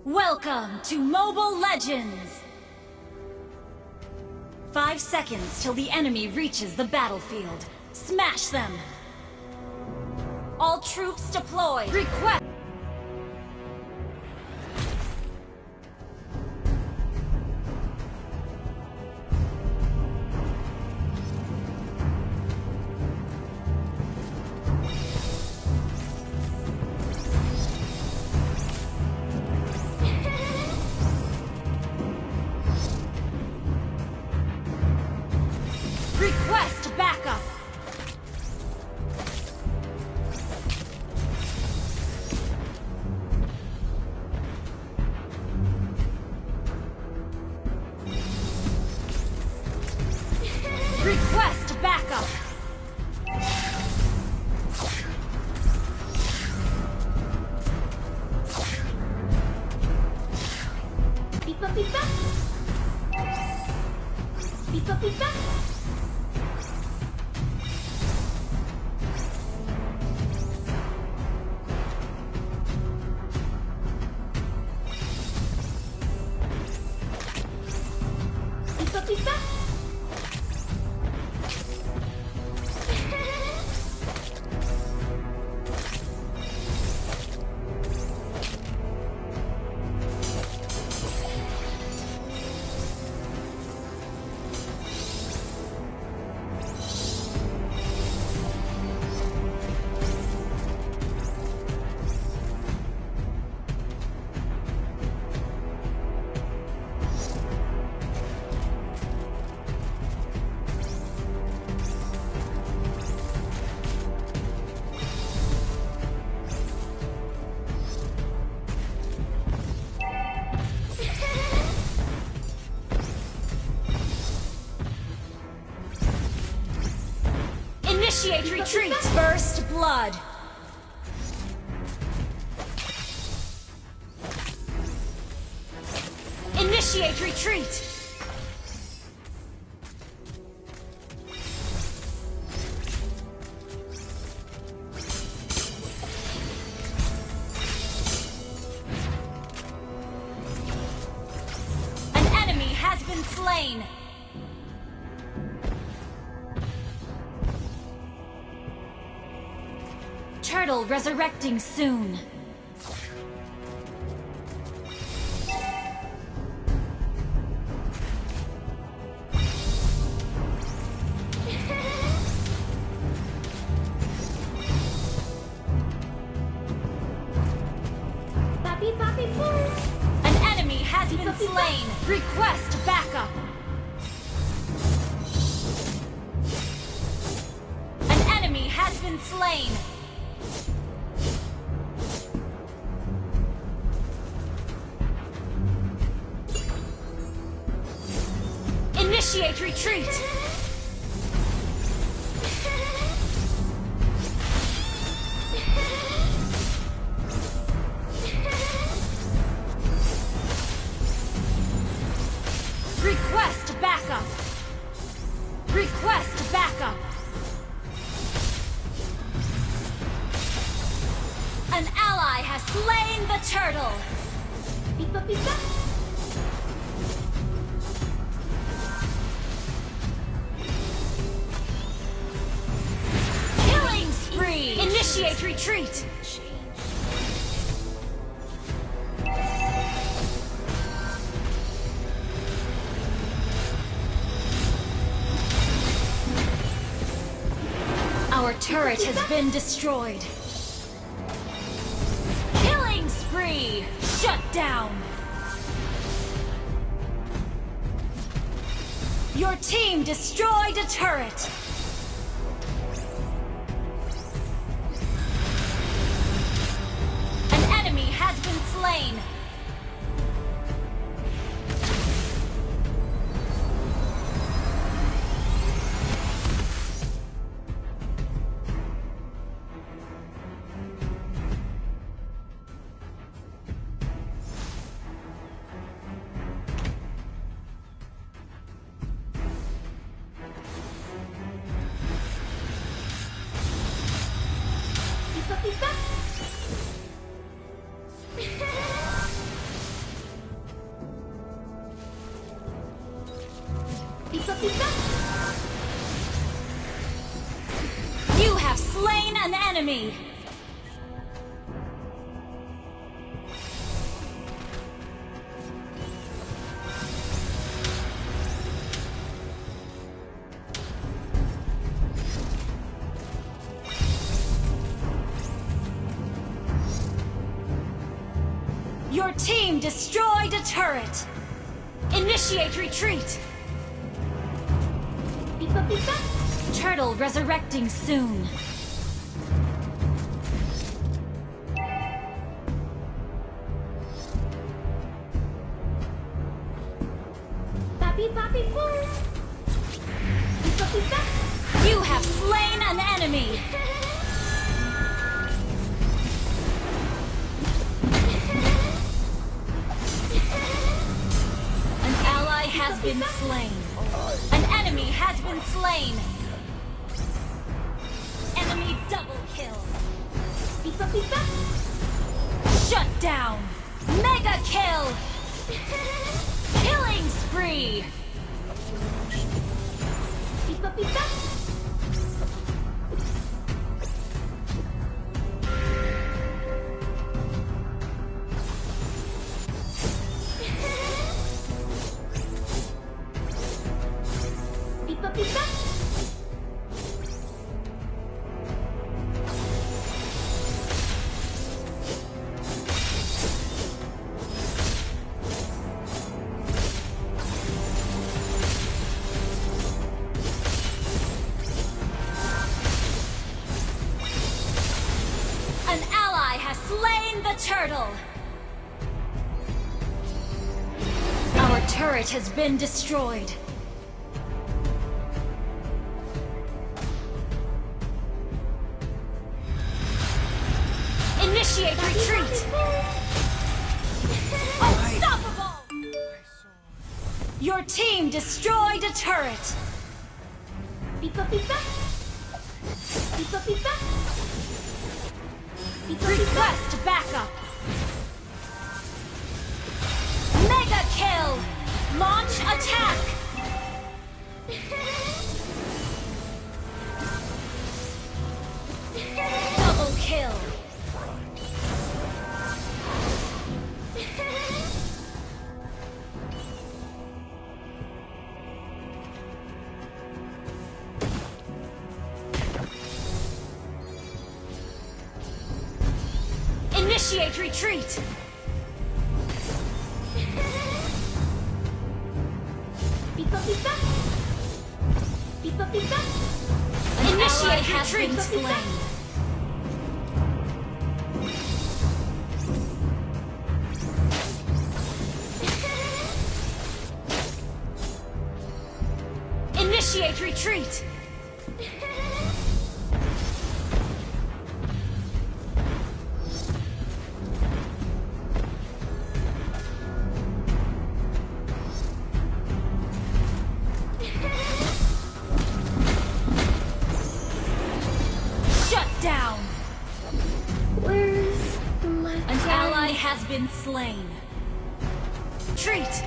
Welcome to Mobile Legends! 5 seconds till the enemy reaches the battlefield. Smash them! All troops deployed! Request! Request backup! Request backup! Pipa pipa. Pipa pipa. Pipa pipa. Initiate retreat! First blood! Initiate retreat! An enemy has been slain! Turtle resurrecting soon. Papi papi first. An enemy has been slain. Request backup. An enemy has been slain. Initiate retreat! Request backup! Request backup! An ally has slain the turtle! Pipa pipa. Killing spree! Initiate retreat! Our turret has been destroyed. Killing spree! Shut down! Your team destroyed a turret! An enemy has been slain! Pipa pipa. pipa. You have slain an enemy! Your team destroyed a turret! Initiate retreat! Pipa pipa. Turtle resurrecting soon. Papi papi first. Pipa pipa. You have slain an enemy! An ally has been slain. An enemy has been slain. Enemy double kill. Pipa pipa. Shut down. Mega kill. Killing spree. Pipa pipa. Pipa pipa. An ally has slain the turtle. Our turret has been destroyed. Initiate retreat! Unstoppable! Your team destroyed a turret! Pipa pipa. Pipa pipa. Pipa pipa. Request backup! Mega kill! Launch attack! Double kill! Initiate retreat! Pipa pipa. Pipa pipa. Initiate retreat! Slain. Initiate retreat! Shut down! Where's my An ally has been slain. Treat!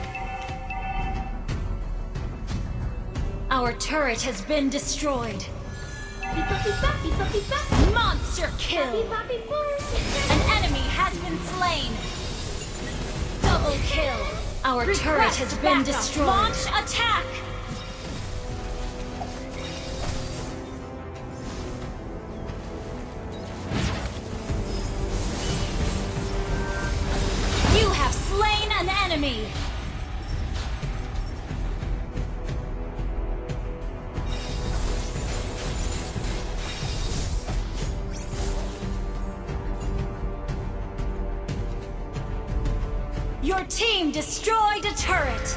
Our turret has been destroyed. Pipa pipa. Pipa pipa. Monster Papi kill! papi first. An enemy has been slain. Double kill! Our turret has been destroyed. Launch attack! You have slain an enemy! Your team destroyed a turret!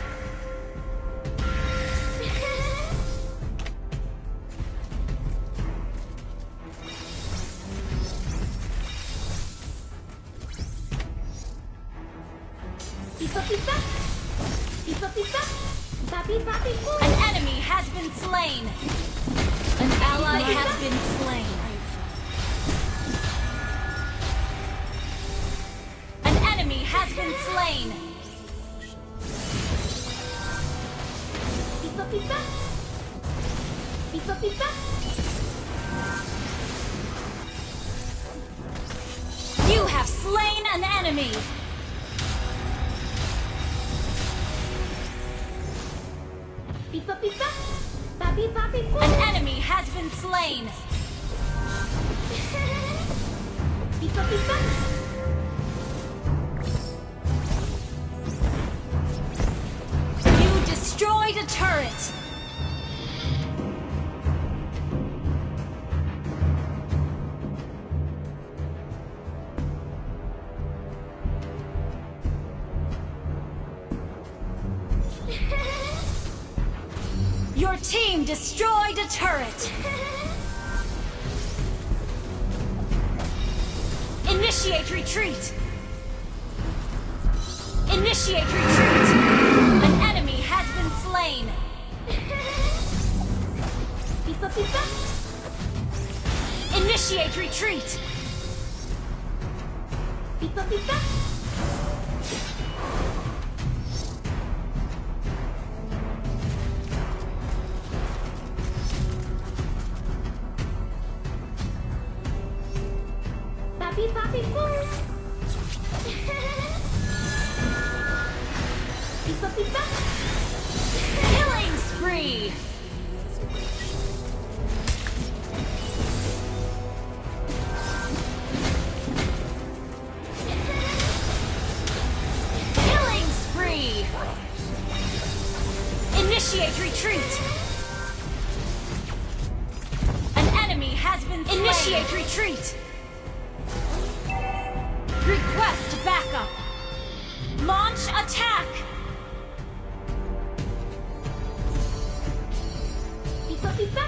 Pipa pipa. Pipa pipa. Papi papi first. An enemy has been slain! An ally has been slain. An enemy has been slain! Pipa pipa. enemy! Pipa pipa. Papi papi poo. An enemy has been slain! Pipa pipa. You destroyed a turret! Your team destroyed a turret! Initiate retreat! Initiate retreat! An enemy has been slain! Pipa pipa. Initiate retreat! Pipa pipa. Papi papi poo. Pipa pipa. Killing spree! Killing spree! Initiate retreat! An enemy has been slain! Initiate retreat! Request backup! Launch attack! Pipa pipa.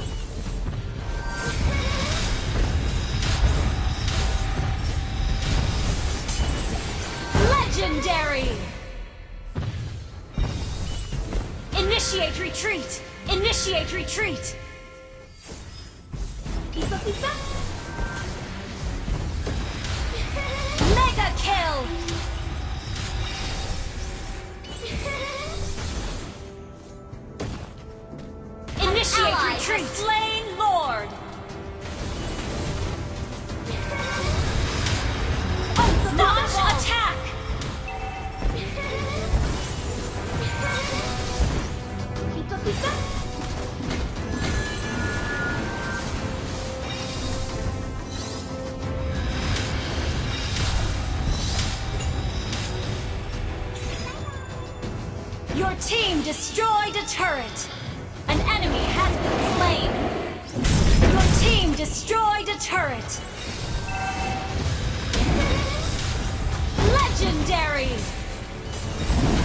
Legendary! Initiate retreat! Initiate retreat! Pipa pipa. Mega kill! Initiate retreat! Slain Lord! Launch attack! Pipa pipa. Your team destroyed a turret! An enemy has been slain! Your team destroyed a turret! Legendary!